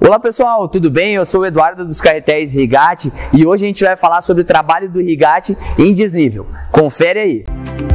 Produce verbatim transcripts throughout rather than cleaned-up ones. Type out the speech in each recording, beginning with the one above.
Olá pessoal, tudo bem? Eu sou o Eduardo dos Carretéis Rigatti e hoje a gente vai falar sobre o trabalho do Rigatti em desnível. Confere aí!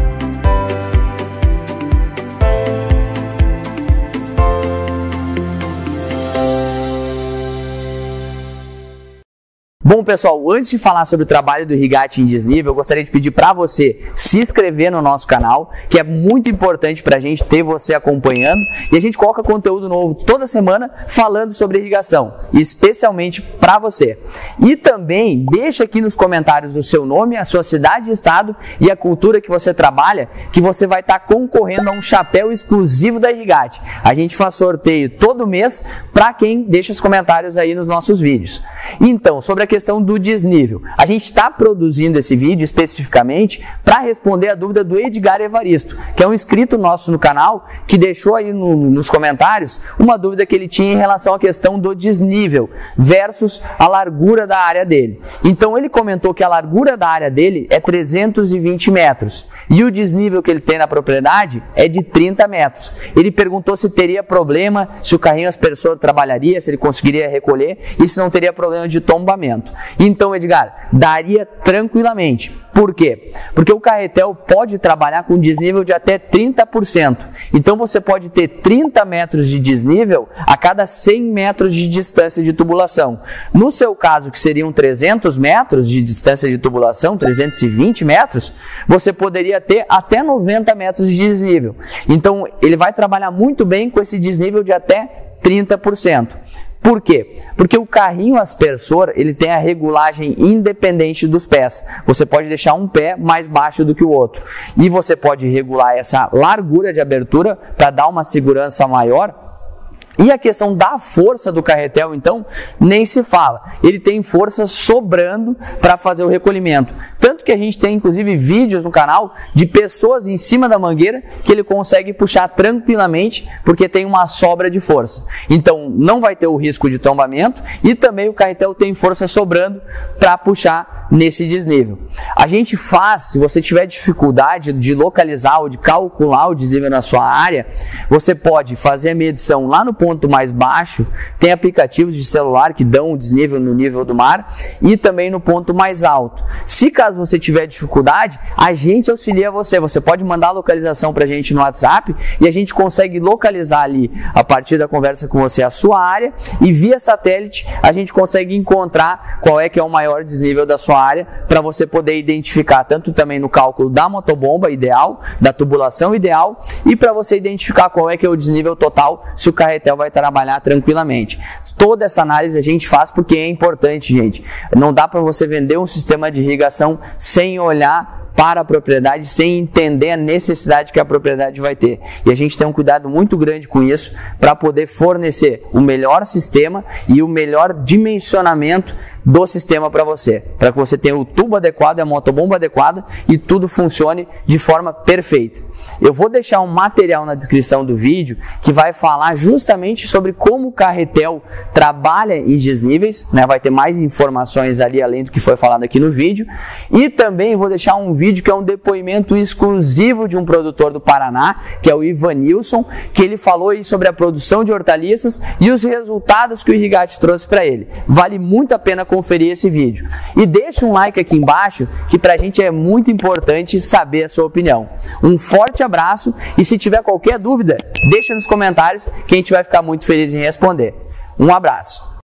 Bom pessoal, antes de falar sobre o trabalho do Rigatti em desnível, eu gostaria de pedir para você se inscrever no nosso canal, que é muito importante para a gente ter você acompanhando, e a gente coloca conteúdo novo toda semana falando sobre irrigação, especialmente para você. E também deixa aqui nos comentários o seu nome, a sua cidade e estado e a cultura que você trabalha, que você vai estar concorrendo a um chapéu exclusivo da Rigatti. A gente faz sorteio todo mês para quem deixa os comentários aí nos nossos vídeos. Então, sobre a questão do desnível, a gente está produzindo esse vídeo especificamente para responder a dúvida do Edgar Evaristo, que é um inscrito nosso no canal, que deixou aí no, nos comentários uma dúvida que ele tinha em relação à questão do desnível versus a largura da área dele. Então ele comentou que a largura da área dele é trezentos e vinte metros e o desnível que ele tem na propriedade é de trinta metros. Ele perguntou se teria problema, se o carrinho aspersor trabalharia, se ele conseguiria recolher e se não teria problema de tombamento. Então, Edgar, daria tranquilamente. Por quê? Porque o carretel pode trabalhar com desnível de até trinta por cento. Então, você pode ter trinta metros de desnível a cada cem metros de distância de tubulação. No seu caso, que seriam trezentos metros de distância de tubulação, trezentos e vinte metros, você poderia ter até noventa metros de desnível. Então, ele vai trabalhar muito bem com esse desnível de até trinta por cento. Por quê? Porque o carrinho aspersor ele tem a regulagem independente dos pés. Você pode deixar um pé mais baixo do que o outro. E você pode regular essa largura de abertura para dar uma segurança maior. E a questão da força do carretel, então, nem se fala. Ele tem força sobrando para fazer o recolhimento. Tanto que a gente tem, inclusive, vídeos no canal de pessoas em cima da mangueira que ele consegue puxar tranquilamente porque tem uma sobra de força. Então, não vai ter o risco de tombamento e também o carretel tem força sobrando para puxar nesse desnível. A gente faz, se você tiver dificuldade de localizar ou de calcular o desnível na sua área, você pode fazer a medição lá no ponto ponto mais baixo, tem aplicativos de celular que dão o desnível no nível do mar e também no ponto mais alto. Se caso você tiver dificuldade, a gente auxilia você. Você pode mandar a localização para a gente no WhatsApp e a gente consegue localizar ali, a partir da conversa com você, a sua área e via satélite a gente consegue encontrar qual é que é o maior desnível da sua área para você poder identificar tanto também no cálculo da motobomba ideal, da tubulação ideal e para você identificar qual é que é o desnível total se o carretel vai trabalhar tranquilamente. Toda essa análise a gente faz porque é importante, gente. Não dá para você vender um sistema de irrigação sem olhar para a propriedade, sem entender a necessidade que a propriedade vai ter. E a gente tem um cuidado muito grande com isso para poder fornecer o melhor sistema e o melhor dimensionamento do sistema para você, para que você tenha o tubo adequado, a motobomba adequada e tudo funcione de forma perfeita. Eu vou deixar um material na descrição do vídeo que vai falar justamente sobre como o carretel trabalha em desníveis, né? Vai ter mais informações ali além do que foi falado aqui no vídeo. E também vou deixar um vídeo que é um depoimento exclusivo de um produtor do Paraná, que é o Ivanilson, que ele falou aí sobre a produção de hortaliças e os resultados que o Rigatti trouxe para ele. Vale muito a pena conferir esse vídeo. E deixa um like aqui embaixo, que pra gente é muito importante saber a sua opinião. Um forte abraço e se tiver qualquer dúvida, deixa nos comentários que a gente vai ficar muito feliz em responder. Um abraço!